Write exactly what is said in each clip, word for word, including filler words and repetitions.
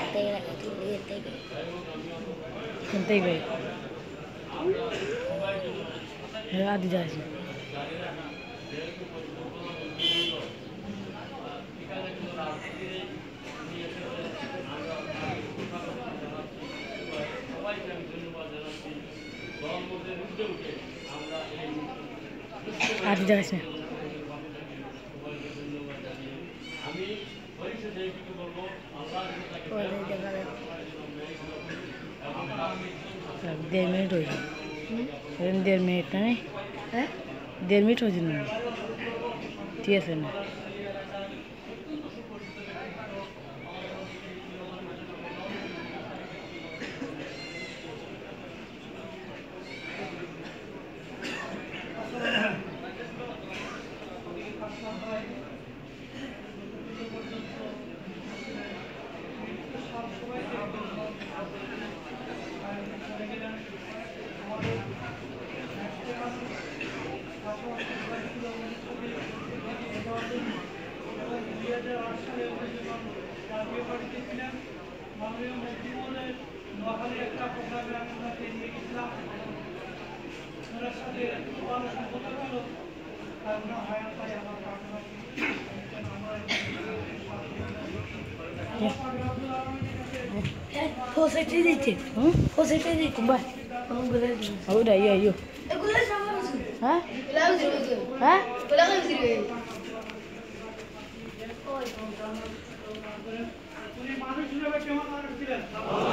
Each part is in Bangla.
Santai baik. Ya ada jalan. Ada jalan. देर मिनट हो जाए देर मिनट ना नहीं देर मिनट हो जाए ठीक है ना Positif itu, hmm? Positif itu, bah. Kamu boleh. Oh, dah, iya, iya. Eh, boleh sama musuh. Hah? Boleh musuh. Hah? Boleh musuh. উনি মানুষ হিসেবে কেমন মানুষ ছিলেন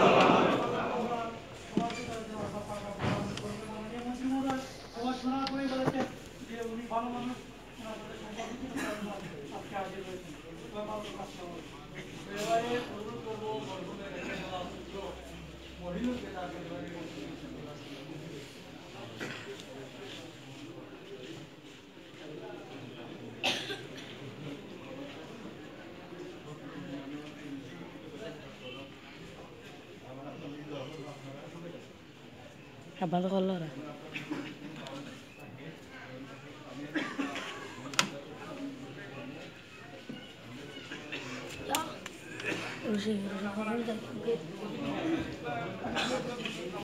সমাজ শোনার পরেই বলেছেন যে উনি ভালো মানুষ আজকে হাজির হয়েছেন এবারে অনুরোধ করবো মরহুমের রেখে দেওয়া পুত্র মহিনুরকে তাকে Abang tu kolor lah. Ya, urusin urusin orang dah.